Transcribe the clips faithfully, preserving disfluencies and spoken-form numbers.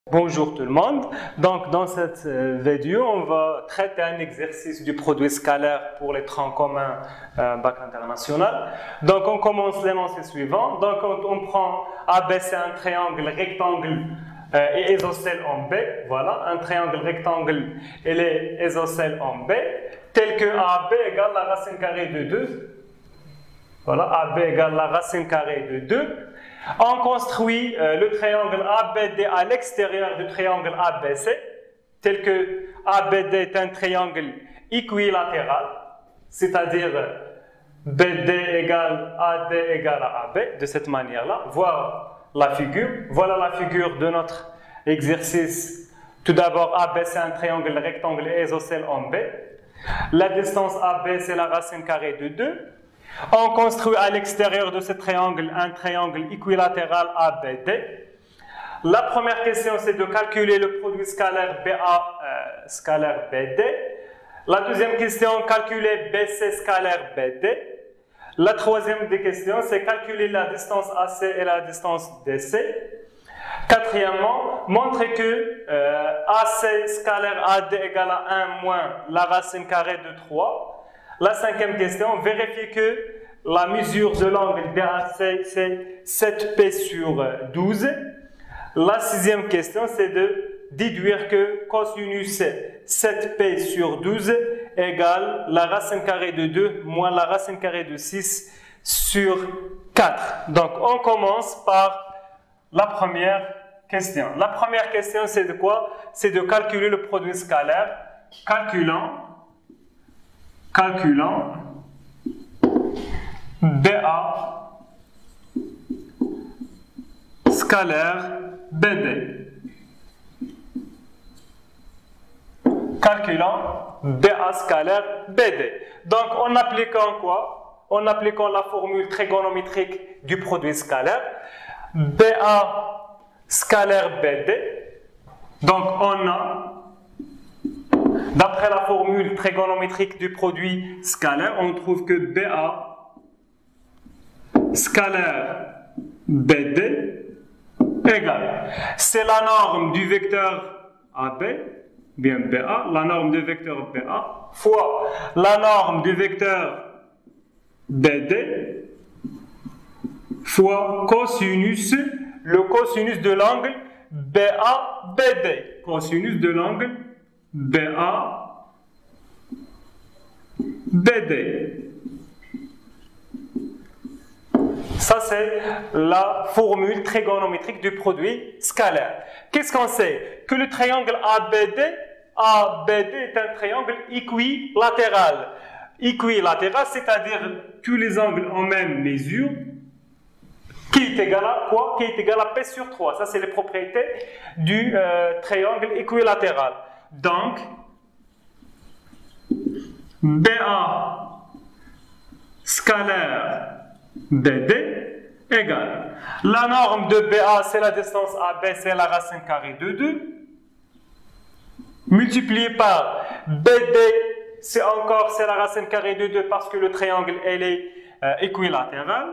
Bonjour tout le monde. Donc dans cette vidéo, on va traiter un exercice du produit scalaire pour les troncs communs euh, bac international. Donc on commence l'énoncé suivant. Donc on, on prend A B, c'est un triangle rectangle euh, et isocèle en B. Voilà, un triangle rectangle et les isocèles en B, tel que A B égale la racine carrée de deux. Voilà, A B égale la racine carrée de deux. On construit euh, le triangle A B D à l'extérieur du triangle A B C, tel que A B D est un triangle équilatéral, c'est-à-dire B D égale A D égale à A B, de cette manière-là. Voilà la figure. Voilà la figure de notre exercice. Tout d'abord, A B c'est un triangle rectangle et isocèle en B. La distance A B c'est la racine carrée de deux. On construit à l'extérieur de ce triangle un triangle équilatéral A B D. La première question, c'est de calculer le produit scalaire B A euh, scalaire B D. La deuxième question, calculer B C scalaire B D. La troisième des questions, c'est calculer la distance A C et la distance D C. Quatrièmement, montrer que euh, A C scalaire A D égale à un moins la racine carrée de trois. La cinquième question, vérifier que la mesure de l'angle D A C c'est sept P sur douze. La sixième question, c'est de déduire que cosinus sept P sur douze égale la racine carrée de deux moins la racine carrée de six sur quatre. Donc, on commence par la première question. La première question, c'est de quoi? C'est de calculer le produit scalaire. Calculant Calculant B A scalaire B D. Calculant B A scalaire B D. Donc en appliquant quoi? En appliquant la formule trigonométrique du produit scalaire. B A scalaire B D. Donc on a, d'après la formule trigonométrique du produit scalaire, on trouve que B A scalaire B D égale, c'est la norme du vecteur A B, bien B A, la norme du vecteur B A, fois la norme du vecteur B D, fois cosinus, le cosinus de l'angle B A B D, cosinus de l'angle B A B D. Ça, c'est la formule trigonométrique du produit scalaire. Qu'est-ce qu'on sait? Que le triangle A B D, A B D est un triangle équilatéral. Équilatéral, c'est-à-dire tous les angles en même mesure, qui est égal à quoi? Qui est égal à P sur trois. Ça, c'est les propriétés du euh, triangle équilatéral. Donc, B A scalaire B D égale, la norme de B A c'est la distance A B, c'est la racine carrée de deux, multiplié par B D, c'est encore c'est la racine carrée de deux parce que le triangle elle est euh, équilatéral,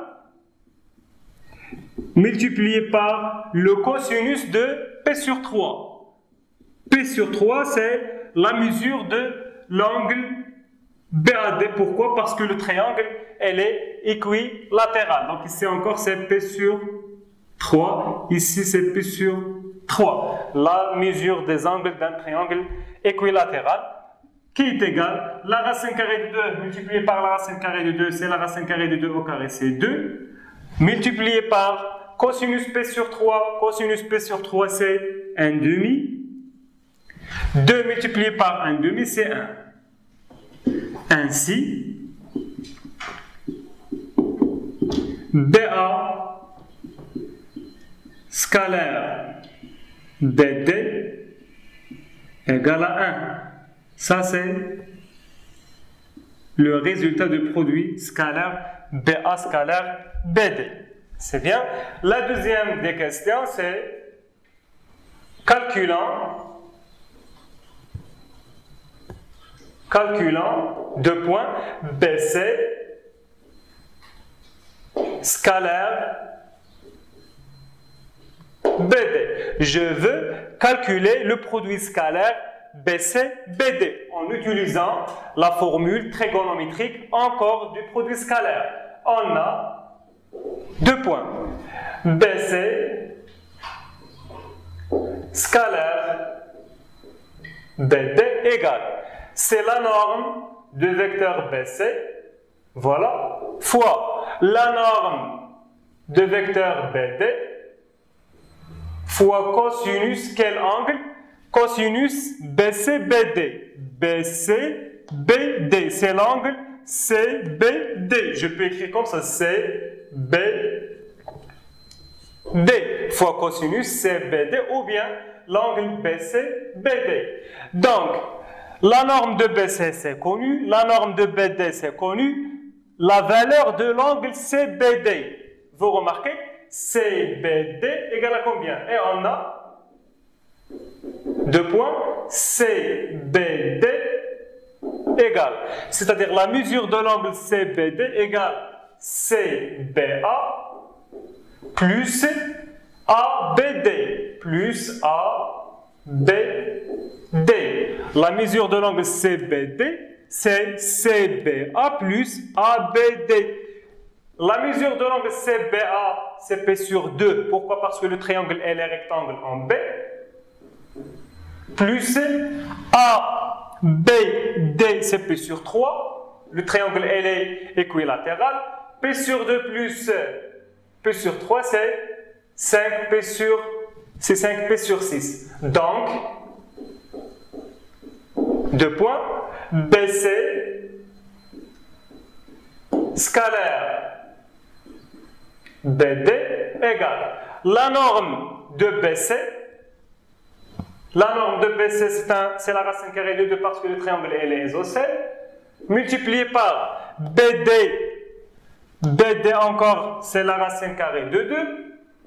multiplié par le cosinus de P sur trois. P sur trois, c'est la mesure de l'angle B A D. Pourquoi? Parce que le triangle, elle est équilatéral. Donc ici encore, c'est P sur trois. Ici, c'est P sur trois. La mesure des angles d'un triangle équilatéral qui est égale, la racine carrée de deux multipliée par la racine carrée de deux, c'est la racine carrée de deux au carré, c'est deux. Multiplié par cosinus P sur trois, cosinus P sur trois, c'est un demi. deux multiplié par un demi, c'est un. Ainsi, B A scalaire B D égale à un. Ça, c'est le résultat du produit scalaire B A scalaire B D. C'est bien. La deuxième des questions, c'est calculant Calculant deux points B C scalaire B D. Je veux calculer le produit scalaire B C B D en utilisant la formule trigonométrique encore du produit scalaire. On a deux points. B C scalaire B D égale. C'est la norme du vecteur B C, voilà, fois la norme de vecteur B D fois cosinus quel angle? Cosinus B C B D. B C B D, c'est l'angle C B D. Je peux écrire comme ça, C B D fois cosinus C B D ou bien l'angle B C B D. Donc, la norme de B C c'est connu, la norme de B D c'est connu, la valeur de l'angle C B D. Vous remarquez, C B D égale à combien? Et on a deux points, C B D égale, c'est-à-dire la mesure de l'angle C B D égale C B A plus A B D plus A B D. La mesure de l'angle C B D, c'est C B A plus A B D. La mesure de l'angle C B A, c'est P sur deux. Pourquoi? Parce que le triangle est rectangle en B. Plus A B D, c'est P sur trois. Le triangle est équilatéral. P sur deux plus P sur trois, c'est cinq P sur, c'est cinq P sur six. Donc, deux points, B C scalaire B D égale la norme de B C. La norme de B C, c'est la racine carrée de deux parce que le triangle est isocèle, multiplié par B D. B D encore, c'est la racine carrée de deux,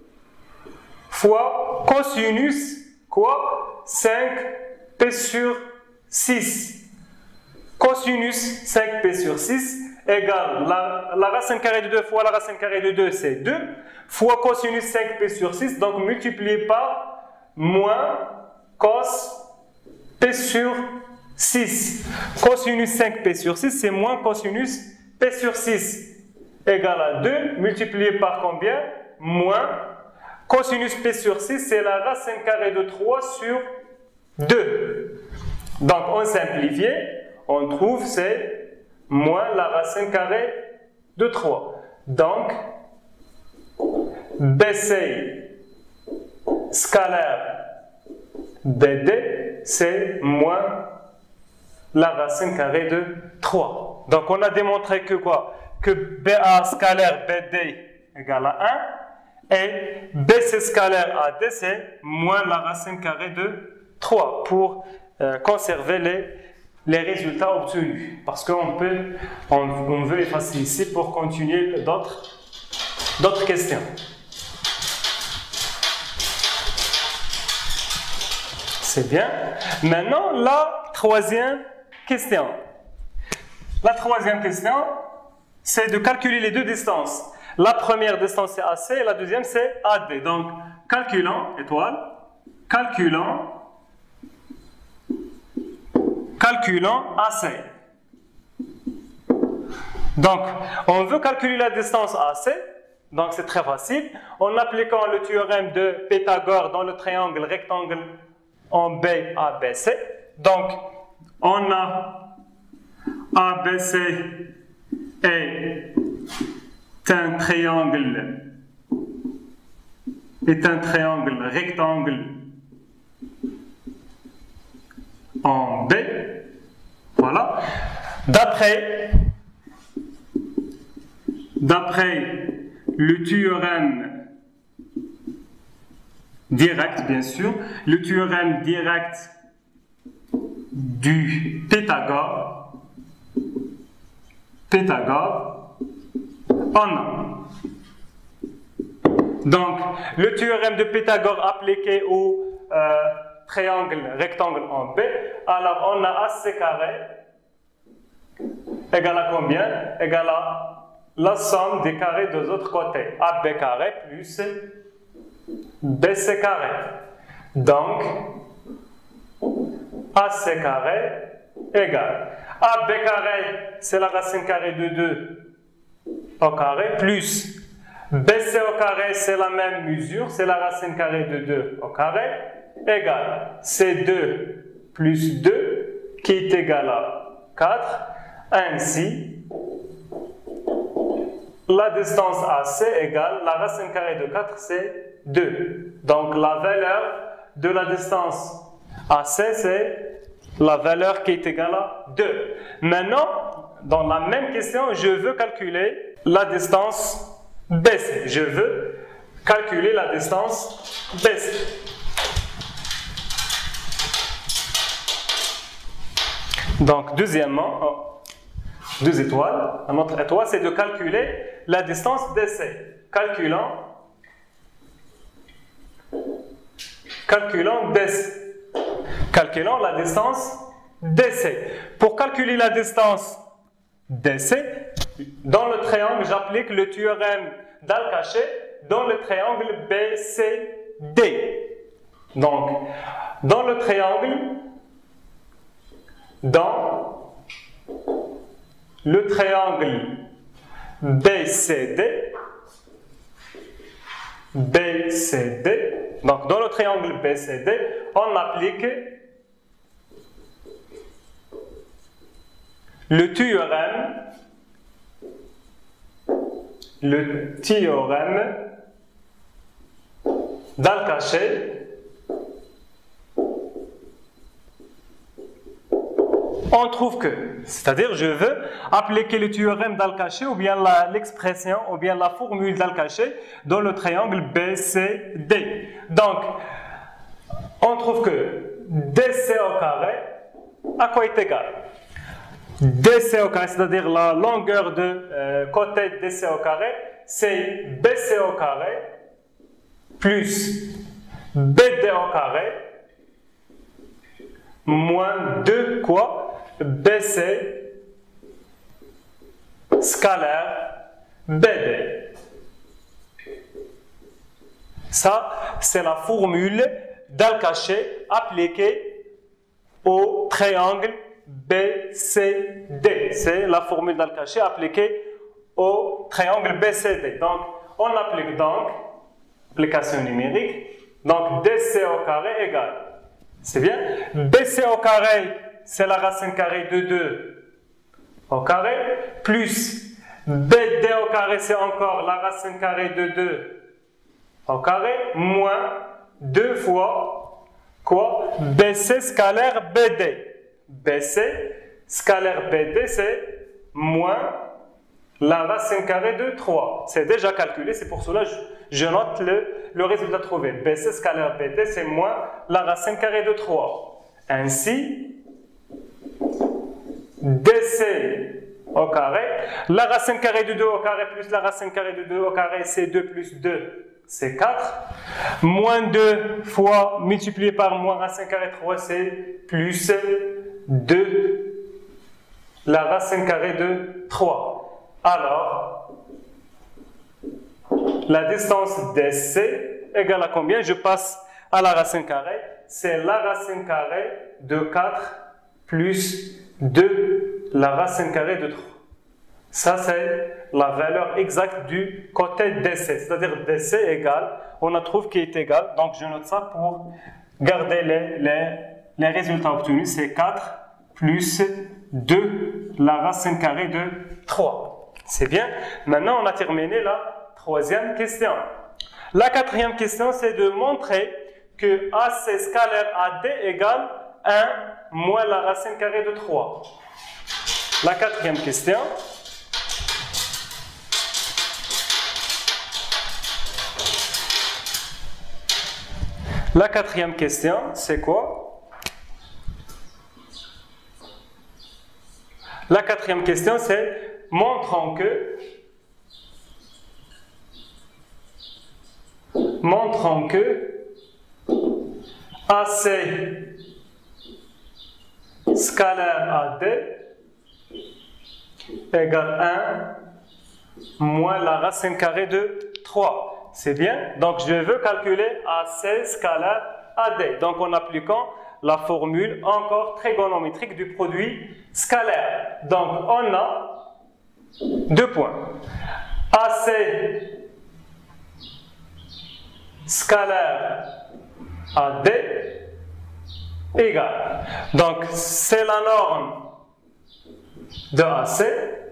fois cosinus, quoi? cinq P sur six. Cosinus cinq P sur six égale la, la racine carrée de deux fois la racine carrée de deux, c'est deux, fois cosinus cinq P sur six, donc multiplié par moins cos P sur six. Cosinus cinq P sur six, c'est moins cosinus P sur six. Égale à deux, multiplié par combien? Moins cosinus P sur six, c'est la racine carrée de trois sur deux. Donc, on simplifie, on trouve c'est moins la racine carrée de trois. Donc, B C scalaire B D, c'est moins la racine carrée de trois. Donc, on a démontré que quoi? Que B A scalaire B D égale à un et B C scalaire A D c'est moins la racine carrée de trois pour euh, conserver les, les résultats obtenus. Parce qu'on peut, on, on veut effacer ici pour continuer d'autres d'autres questions. C'est bien. Maintenant, la troisième question. La troisième question, c'est de calculer les deux distances. La première distance c'est A C et la deuxième c'est A D. Donc, calculant, étoile, calculant, calculant A C. Donc, on veut calculer la distance A C, donc c'est très facile, en appliquant le théorème de Pythagore dans le triangle rectangle en B A B C. Donc, on a A B C est un triangle est un triangle rectangle en B. Voilà. D'après d'après le théorème direct, bien sûr, le théorème direct du Pythagore, Pythagore, on a. Donc, le théorème de Pythagore appliqué au euh, triangle rectangle en B, alors on a A C carré égale à combien? Égale à la somme des carrés des autres côtés. A B carré plus B C carré. Donc, A C carré égale A B carré, c'est la racine carrée de deux au carré, plus B C au carré, c'est la même mesure, c'est la racine carrée de deux au carré, égale C deux plus deux, qui est égal à quatre. Ainsi, la distance A C égale la racine carrée de quatre, c'est deux. Donc, la valeur de la distance A C, c'est la valeur qui est égale à deux. Maintenant, dans la même question, je veux calculer la distance B C. Je veux calculer la distance B C. Donc, deuxièmement, oh, deux étoiles. Notre étoile, c'est de calculer la distance D C. Calculant, calculant D C. Calculons la distance D C. Pour calculer la distance D C, dans le triangle, j'applique le théorème d'Al-Kaché dans le triangle B C D. Donc, dans le triangle, dans le triangle B C D, B C D, donc dans le triangle B C D, on applique le théorème, le théorème d'Al-Kaché. On trouve que, c'est-à-dire je veux appliquer le théorème d'Al-Kaché ou bien l'expression ou bien la formule d'Al-Kaché dans le triangle B C D. Donc, on trouve que D C au carré, à quoi est égal? D C au carré, c'est-à-dire la longueur de euh, côté D C au carré, c'est B C au carré plus B D au carré moins deux quoi? B C scalaire B D. Ça, c'est la formule d'Al-Kaché appliquée au triangle B C D. C'est la formule d'Al-Kaché appliquée au triangle B C D. Donc, on applique donc application numérique. Donc, D C au carré égale. C'est bien? B C au carré, c'est la racine carrée de deux au carré, plus B D au carré, c'est encore la racine carrée de deux au carré, moins deux fois quoi? B C scalaire B D. B C scalaire B D, c'est moins la racine carrée de trois. C'est déjà calculé, c'est pour cela que je, je note le, le résultat trouvé. B C scalaire B D, c'est moins la racine carrée de trois. Ainsi, D C au carré, la racine carrée de deux au carré plus la racine carrée de deux au carré, c'est deux plus deux, c'est quatre. Moins deux fois multiplié par moins racine carrée de trois, c'est plus deux, la racine carrée de trois. Alors, la distance D C égale à combien? Je passe à la racine carrée. C'est la racine carrée de quatre plus deux, la racine carrée de trois. Ça, c'est la valeur exacte du côté D C. C'est-à-dire D C égale, on a trouvé qu'il est égal. Donc, je note ça pour garder les, les, les résultats obtenus. C'est quatre plus deux, la racine carrée de trois. C'est bien. Maintenant, on a terminé la troisième question. La quatrième question, c'est de montrer que A C scalaire A D égale un moins la racine carrée de trois. La quatrième question. La quatrième question, c'est quoi? La quatrième question, c'est montrons que montrons que A C scalaire A D égale un moins la racine carrée de trois. c'est bien. Donc, je veux calculer A C scalaire A D. Donc, en appliquant la formule encore trigonométrique du produit scalaire. Donc, on a deux points. A C scalaire A D égale. Donc, c'est la norme de A C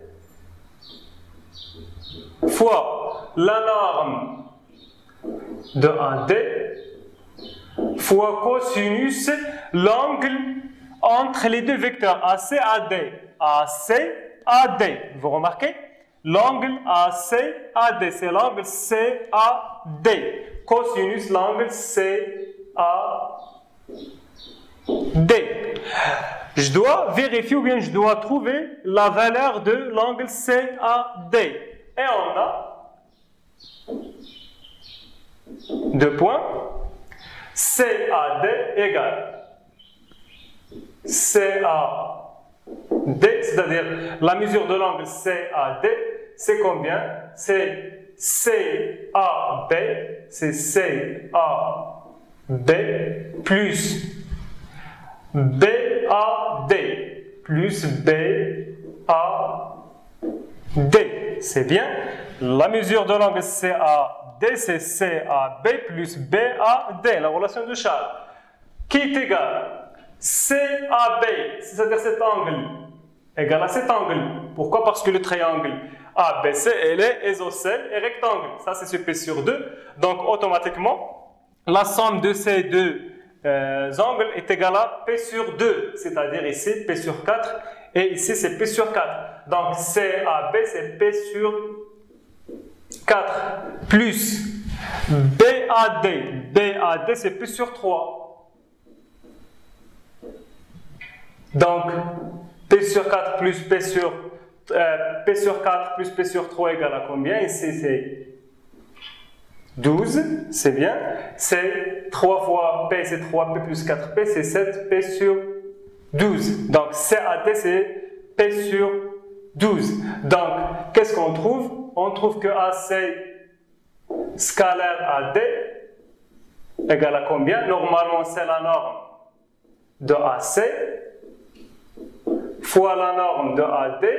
fois la norme de A D fois cosinus l'angle entre les deux vecteurs A C A D. A C A D. Vous remarquez? L'angle A C A D, c'est l'angle C A D. Cosinus l'angle C A D. Je dois vérifier ou bien je dois trouver la valeur de l'angle C A D. Et on a deux points. C A D égale C A D, c'est-à-dire la mesure de l'angle C A D, c'est combien? C'est C A B, c'est C A B plus B A D plus B A D. C'est bien. La mesure de l'angle C A D, c'est C A B plus B A D, la relation de Charles, qui est égale C A B, c'est-à-dire cet angle, égale à cet angle. Pourquoi? Parce que le triangle A B C, elle est isocèle et rectangle. Ça, c'est sur P sur deux. Donc, automatiquement, la somme de ces deux euh, angles est égale à P sur deux. C'est-à-dire ici, P sur quatre. Et ici, c'est P sur quatre. Donc, C A B, c'est P sur quatre. Plus B A D. B A D, c'est P sur trois. Donc, P sur quatre plus P sur, euh, P sur quatre plus P sur trois égale à combien? Ici, c'est douze, c'est bien. C'est trois fois P, c'est trois P plus quatre P, c'est sept P sur douze. Donc, C A D, c'est P sur douze. Donc, qu'est-ce qu'on trouve? On trouve que A C scalaire A D égale à combien? Normalement, c'est la norme de A C fois la norme de A D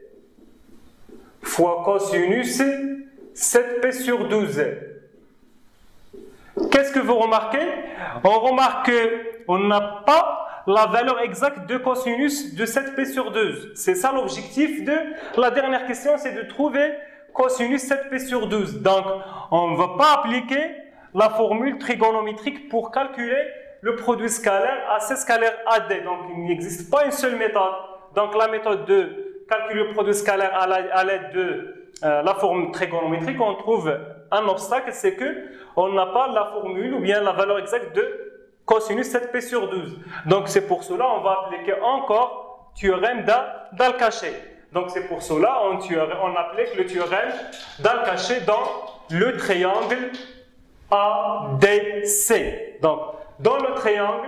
fois cosinus sept P sur douze. Qu'est-ce que vous remarquez? On remarque qu'on n'a pas la valeur exacte de cosinus de sept P sur douze. C'est ça l'objectif de la dernière question, c'est de trouver cosinus sept P sur douze. Donc, on ne va pas appliquer la formule trigonométrique pour calculer le produit scalaire A C scalaire A D. Donc, il n'existe pas une seule méthode. Donc, la méthode de calculer le produit scalaire à l'aide de euh, la formule trigonométrique, on trouve un obstacle, c'est qu'on n'a pas la formule ou bien la valeur exacte de cosinus sept P sur douze. Donc, c'est pour cela qu'on va appliquer encore théorème d'Al-Kaché. Donc, c'est pour cela qu'on on applique le théorème d'Al-Kaché dans le triangle A D C. Donc, dans le triangle,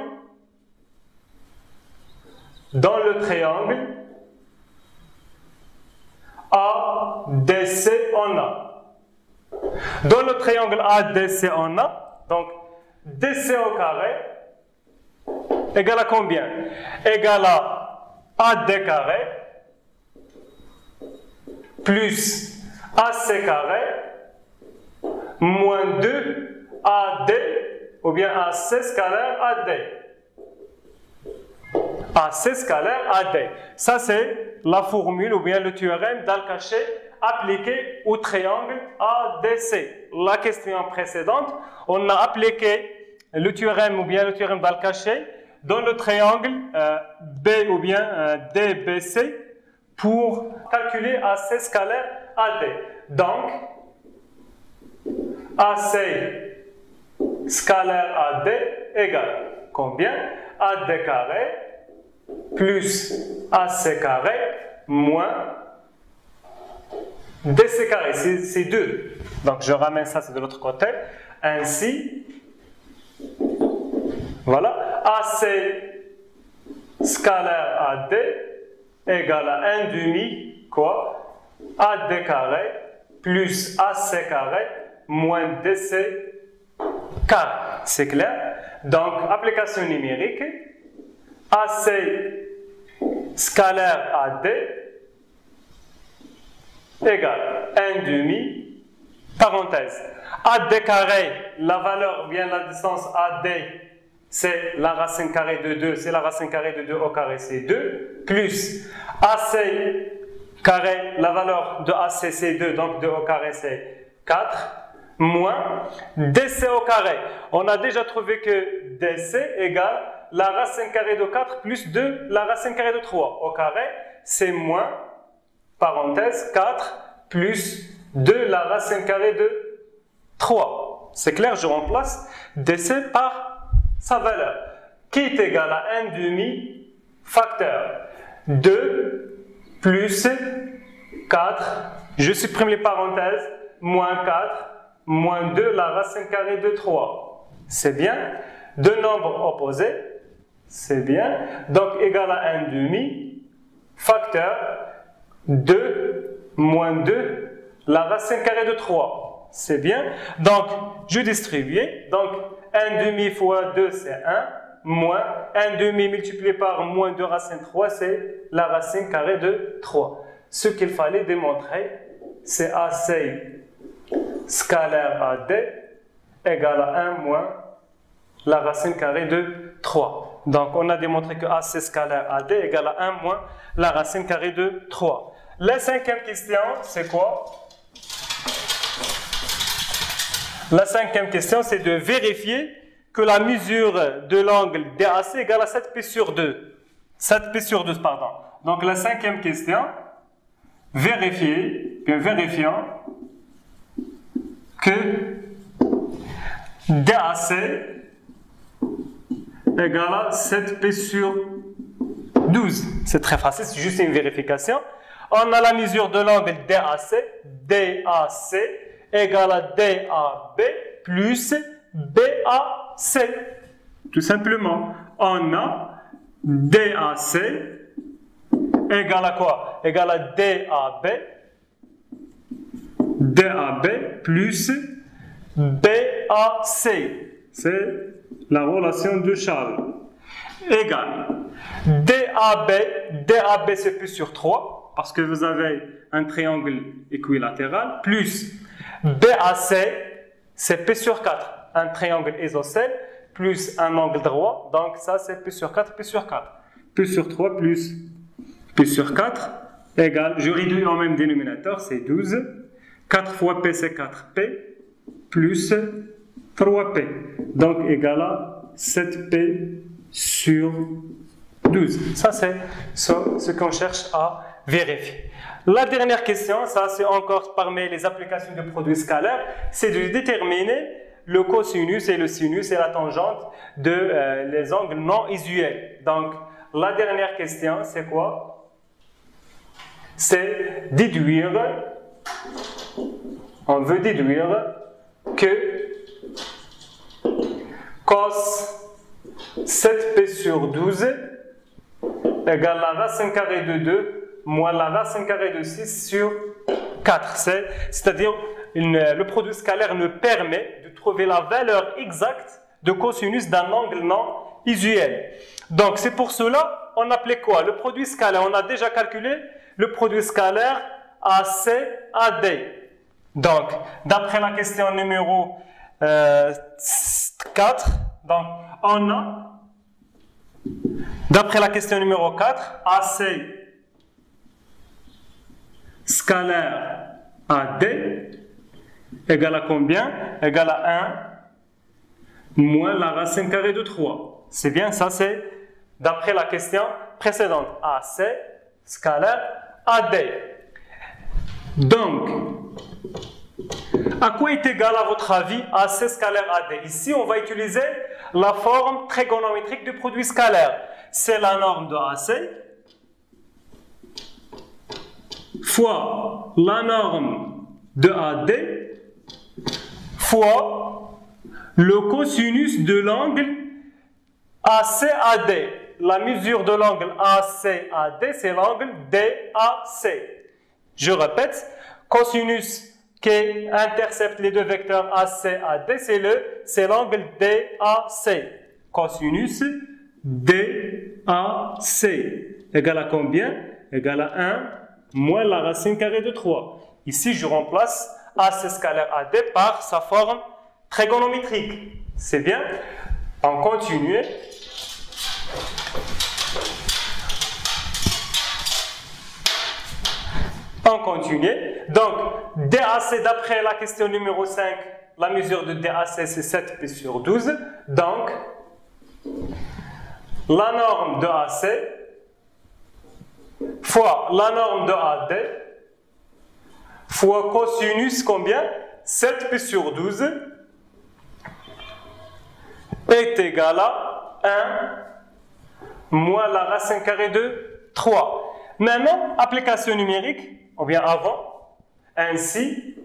dans le triangle A D C, on a. Dans le triangle A D C, on a. Donc, D C au carré égale à combien? Égale à A D carré plus A C carré moins deux A D ou bien A C scalaire A D. A C scalaire A D. Ça, c'est la formule ou bien le théorème d'Al-Kaché appliqué au triangle A D C. La question précédente, on a appliqué le théorème ou bien le théorème d'Al-Kaché dans le triangle euh, B ou bien euh, D B C pour calculer A C scalaire A D. Donc, A C scalaire A D égale combien? A D carré plus A C carré moins D C carré, c'est deux. Donc je ramène ça, c'est de l'autre côté. Ainsi, voilà, A C scalaire A D égale à un demi, quoi? A D carré plus A C carré moins D C carré. C'est clair? Donc, application numérique, A C scalaire à D égale un demi, parenthèse. A D carré, la valeur, bien la distance A D, c'est la racine carrée de deux, c'est la racine carrée de deux au carré, c'est deux, plus A C carré, la valeur de A C c'est deux, donc deux au carré c'est quatre, moins D C au carré. On a déjà trouvé que D C égale la racine carrée de quatre plus deux, la racine carrée de trois. Au carré, c'est moins, parenthèse, quatre plus deux, la racine carrée de trois. C'est clair, je remplace D C par sa valeur, qui est égale à un demi facteur. deux plus quatre, je supprime les parenthèses, moins quatre, moins deux, la racine carrée de trois. C'est bien. Deux nombres opposés, c'est bien. Donc, égal à un demi, facteur, deux, moins deux, la racine carrée de trois. C'est bien. Donc, je distribue. Donc, un demi fois deux, c'est un, moins un demi multiplié par moins deux racine trois, c'est la racine carrée de trois. Ce qu'il fallait démontrer, c'est A C scalaire à D égale à un moins la racine carrée de trois. Donc, on a démontré que A C scalaire à D égale à un moins la racine carrée de trois. La cinquième question, c'est quoi? La cinquième question, c'est de vérifier que la mesure de l'angle D A C égale à sept pi sur deux. sept pi sur deux, pardon. Donc, la cinquième question, vérifier, bien vérifiant que D A C égale à sept pi sur douze. C'est très facile, c'est juste une vérification. On a la mesure de l'angle D A C, D A C égale à D A B plus B A C. Tout simplement, on a D A C égale à quoi? Égale à D A B, D A B plus B A C. C'est la relation de Charles. Égale D A B, D A B c'est pi sur trois, parce que vous avez un triangle équilatéral, plus B A C c'est pi sur quatre, un triangle isocèle, plus un angle droit, donc ça c'est pi sur quatre, pi sur quatre. Pi sur trois plus pi sur quatre égale, je réduis en même dénominateur, c'est douze. quatre fois P c'est quatre P, plus trois P. Donc égal à sept P sur douze. Ça c'est ce, ce qu'on cherche à vérifier. La dernière question, ça c'est encore parmi les applications de produits scalaires, c'est de déterminer le cosinus et le sinus et la tangente de euh, les angles non usuels. Donc la dernière question, c'est quoi? C'est déduire, on veut déduire que cos sept P sur douze égale la racine carrée de deux moins la racine carrée de six sur quatre. C'est-à-dire le produit scalaire nous permet de trouver la valeur exacte de cosinus d'un angle non usuel. Donc c'est pour cela on appelait quoi? Le produit scalaire, on a déjà calculé le produit scalaire A C A D. Donc d'après la question numéro euh, quatre, donc on a d'après la question numéro quatre, A C scalaire à D égale à combien? Égale à un moins la racine carrée de trois. C'est bien, ça c'est d'après la question précédente. A C scalaire à D. Donc, à quoi est égal à votre avis A C scalaire à D? Ici, on va utiliser la forme trigonométrique du produit scalaire. C'est la norme de A C fois la norme de A D fois le cosinus de l'angle A C A D. La mesure de l'angle A C A D, c'est l'angle D A C. Je répète, cosinus qui intercepte les deux vecteurs A C, A D, c'est le, c'est l'angle D A C. Cosinus D A C égale à combien? Égale à un moins la racine carrée de trois. Ici, je remplace A C scalaire A D par sa forme trigonométrique. C'est bien? On continue. On continue. Donc, D A C, d'après la question numéro cinq, la mesure de D A C, c'est sept pi sur douze. Donc, la norme de A C fois la norme de A D fois cosinus combien? sept pi sur douze est égal à un moins la racine carrée de trois. Maintenant, application numérique, ou bien avant, ainsi,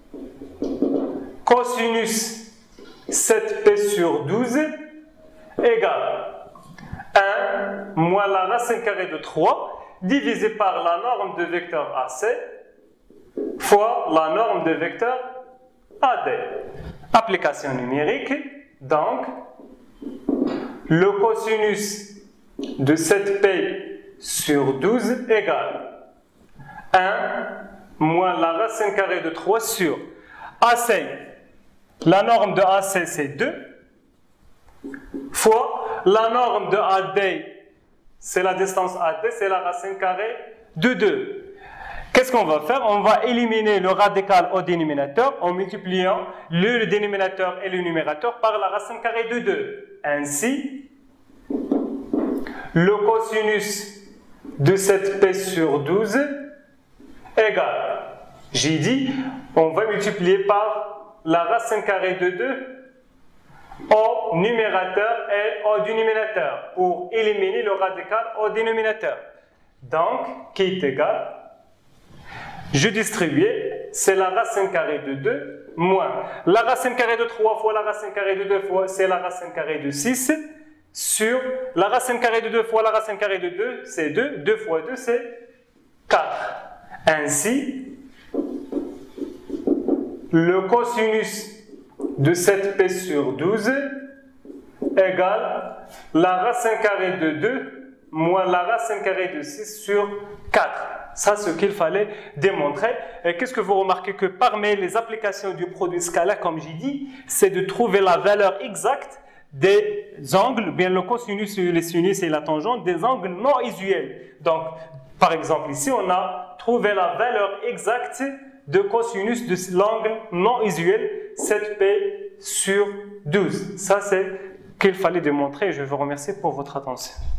cosinus sept pi sur douze égale un moins la racine carrée de trois divisé par la norme de vecteur A C fois la norme de vecteur A D. Application numérique, donc, le cosinus de sept pi sur douze égale un moins la racine carrée de trois sur A C. La norme de A C, c'est deux, fois la norme de A D, c'est la distance A D, c'est la racine carrée de deux. Qu'est-ce qu'on va faire? On va éliminer le radical au dénominateur en multipliant le dénominateur et le numérateur par la racine carrée de deux. Ainsi, le cosinus de sept pi sur douze égale, j'ai dit, on va multiplier par la racine carrée de deux au numérateur et au dénominateur pour éliminer le radical au dénominateur. Donc, qui est égal, je distribue, c'est la racine carrée de deux moins la racine carrée de trois fois la racine carrée de deux fois, c'est la racine carrée de six sur la racine carrée de deux fois la racine carrée de deux, c'est deux, deux fois deux, c'est quatre. Ainsi, le cosinus de sept pi sur douze égale la racine carrée de deux moins la racine carrée de six sur quatre. Ça, c'est ce qu'il fallait démontrer. Et qu'est-ce que vous remarquez? Que parmi les applications du produit scalaire, comme j'ai dit, c'est de trouver la valeur exacte des angles, bien le cosinus, le sinus et la tangente, des angles non usuels. Donc, par exemple, ici, on a trouvé la valeur exacte de cosinus de l'angle non usuel, sept pi sur douze. Ça, c'est ce qu'il fallait démontrer. Je vous remercie pour votre attention.